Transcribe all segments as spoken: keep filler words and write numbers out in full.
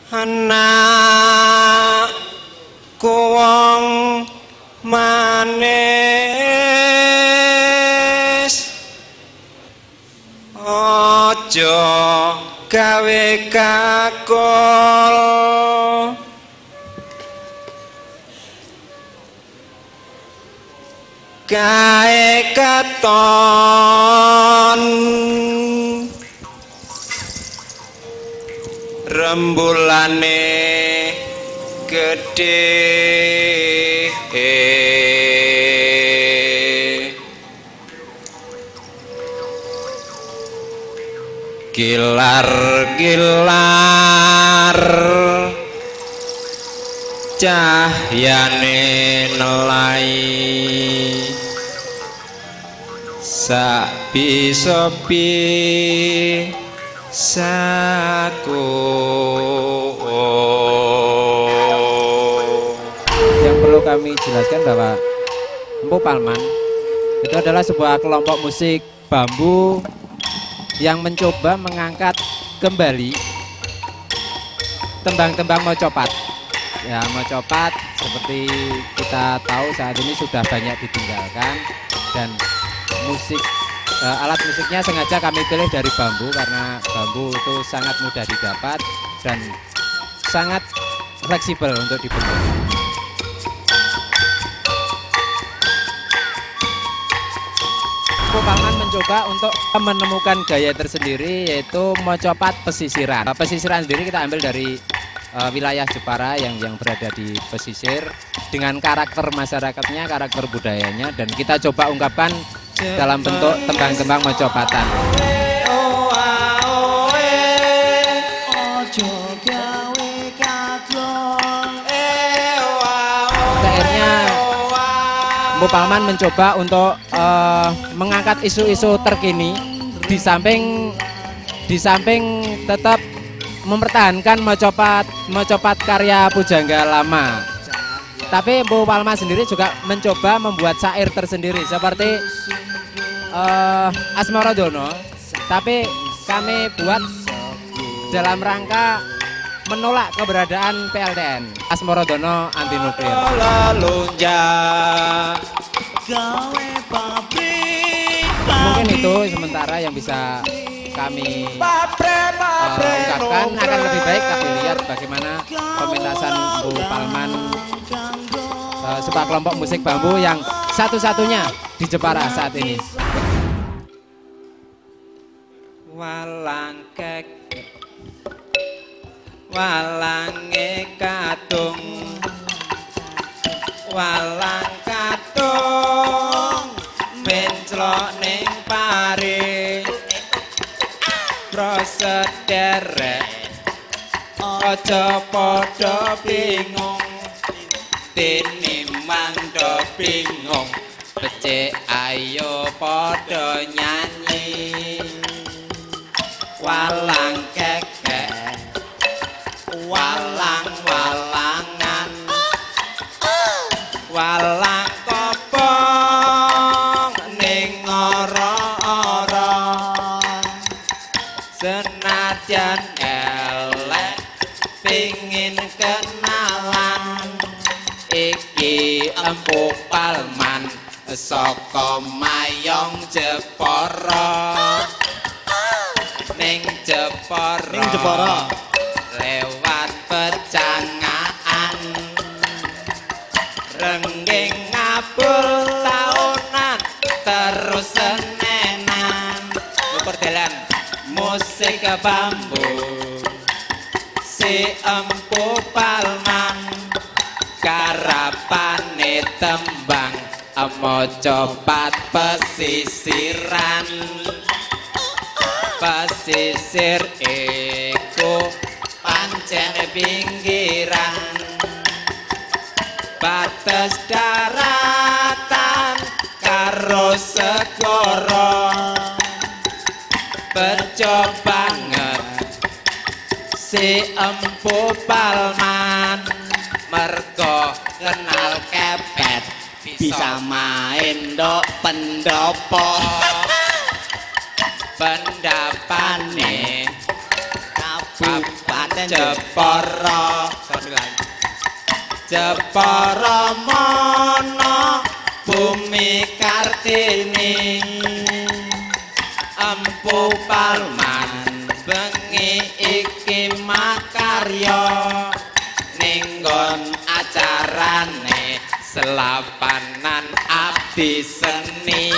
anak wong manis ojo gawe kakol gawe katon rembulane gede gilar-gilar cahyane nelai sak bisopi saku. Yang perlu kami jelaskan bahwa Empu Palman itu adalah sebuah kelompok musik bambu yang mencoba mengangkat kembali tembang-tembang mocopat. Ya, mocopat seperti kita tahu saat ini sudah banyak ditinggalkan dan musik uh, alat musiknya sengaja kami pilih dari bambu karena bambu itu sangat mudah didapat dan sangat fleksibel untuk dibentuk. Empu Palman mencoba untuk menemukan gaya tersendiri yaitu mocopat pesisiran. Pesisiran sendiri kita ambil dari uh, wilayah Jepara yang yang berada di pesisir dengan karakter masyarakatnya, karakter budayanya dan kita coba ungkapkan dalam bentuk tembang-tembang mocopatan. Akhirnya Empu Palman mencoba untuk uh, mengangkat isu-isu terkini di samping di samping tetap mempertahankan mocopat mocopat karya pujangga lama. Tapi Empu Palman sendiri juga mencoba membuat syair tersendiri seperti uh, Asmorodono, tapi kami buat dalam rangka menolak keberadaan P L T N, Asmorodono anti nuklir. Mungkin itu sementara yang bisa kami uh, ungkapkan. Akan lebih baik kami lihat bagaimana pementasan Empu Palman, uh, sebuah kelompok musik bambu yang satu-satunya di Jepara saat ini. Walang kek walange katung walang katung menclok ning pari prosederek aja padha bingung tinimbang do bingung becik ayo padha nyanyi walang kekek walang walangan walang kopong ning ora-ora senajan elek pingin kenalan iki Empu Palman saka Mayong Jepara ning Jepara ning Jepara lewat pecangaan renggeng ngabul taunan terus senenan ukur dalan musik bambu si Empu Palman karapane tembang mocopat pesisiran pesisir iku pancen pinggiran batas daratan karo segara bejo banget si Empu Palman mergo kenal kepet bisa main dok pendopo pendapane kabupaten Jepara Jepara mono bumi Kartini Empu Palman bengi iki makarya ninggon acarane selapanan abdi seni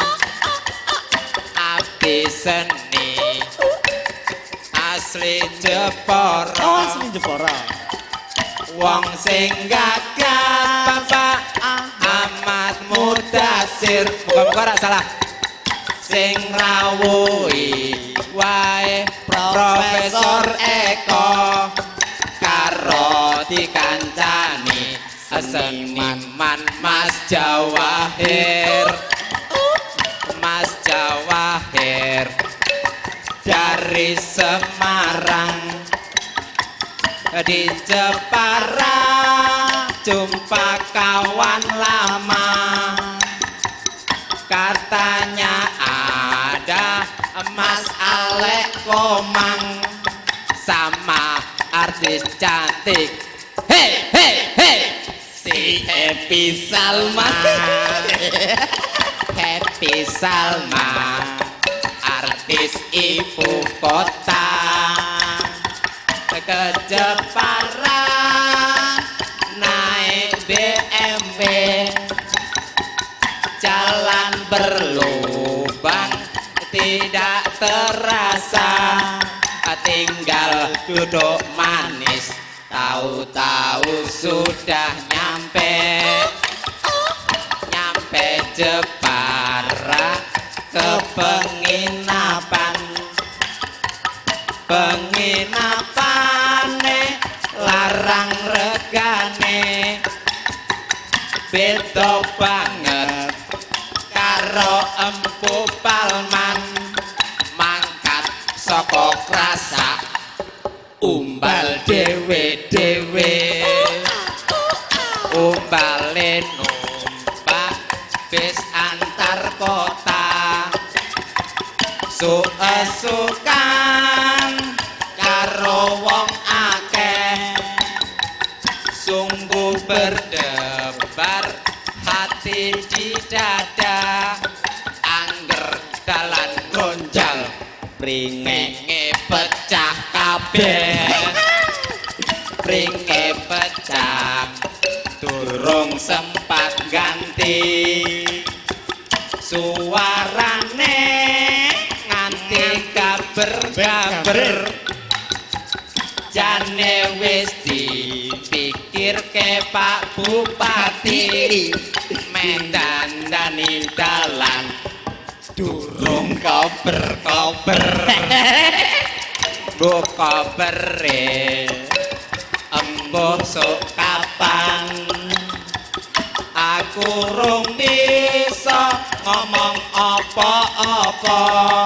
abdi seni asli Jepara Oh, asli Jepara. Wong sing gagah Bapak Ahmad Mudasir muga-muga ora salah sing rawuhi wae Profesor Eko karo dikancani seniman Mas Jawahir Mas Jawahir dari Semarang di Jepara jumpa kawan lama katanya ada Mas Alek Komang sama artis cantik hei hei hei si Happy Salma Happy Salma artis ibu kota ke Jepara naik B M W jalan berlubang tidak terasa tinggal duduk manis tahu-tahu sudah nyampe nyampe Jepara ke penginapan penginapane larang regane beda banget karo Empu Palman mangkat saka krasa umbal dewe-dewe umbale numpak bis antar kota suesukan karo wong akeh sungguh berdebar hati di dada angger dalan gonjal pringenge pecah kabeh pringe pecah durung sempat ganti suarane nganti kaber-kaber jane wis dipikirke Pak Bupati mendandani dalan durung kober-kober bu kobere embuh sok kapan aku rung bisa ngomong apa-apa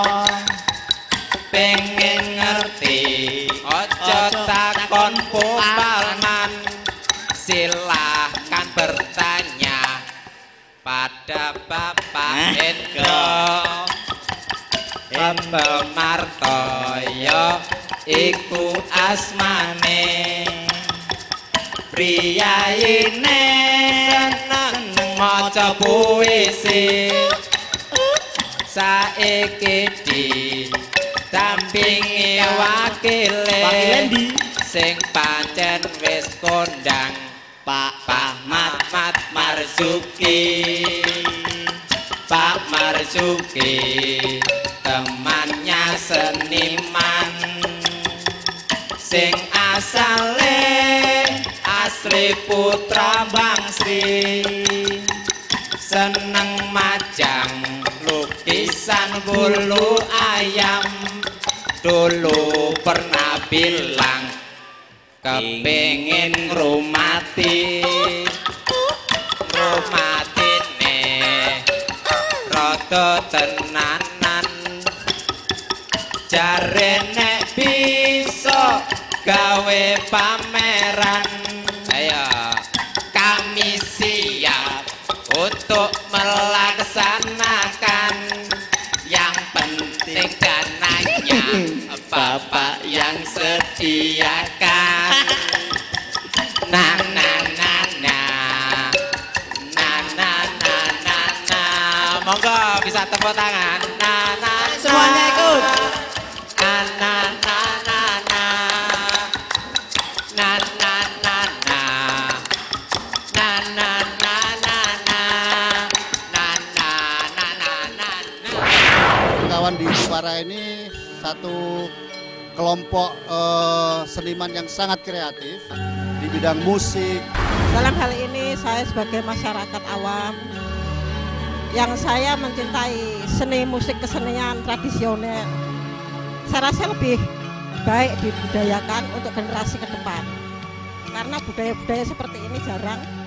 pengen ngerti ojo takon Palman silahkan bertanya pada Bapak Endo Endo Martoyo iku asmane priyaine seneng maca puisi saiki di dampingi wakile sing pancen wis kondang Pak Ahmad Marzuki Pak Marzuki temannya seniman sing asale asli putra Bangsri seneng majang lukisan bulu ayam dulu pernah bilang kepingin ngrumati ngrumatine rada tenanan jarene bisa gawe pameran ayo kami siap untuk melaksanakan yang penting dananya Bapak yang sediakan na na na na na na na na na. Monggo bisa tepuk tangan. Na na Semuanya ikut. Na na na na na na na na na na na na na na na na na na na. Kawan di Jepara ini satu kelompok eh, seniman yang sangat kreatif di bidang musik. Dalam hal ini saya sebagai masyarakat awam yang saya mencintai seni musik kesenian tradisional, saya rasa lebih baik dibudayakan untuk generasi ke depan. Karena budaya-budaya seperti ini jarang